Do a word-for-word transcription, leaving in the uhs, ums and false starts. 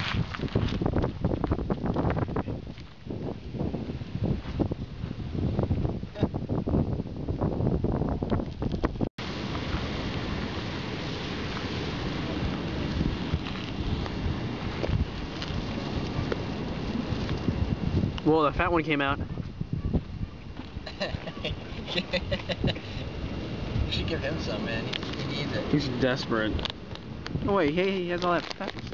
Well, the fat one came out. You should give him some, man. He, he needs it. He's desperate. Oh wait, hey, he has all that fat.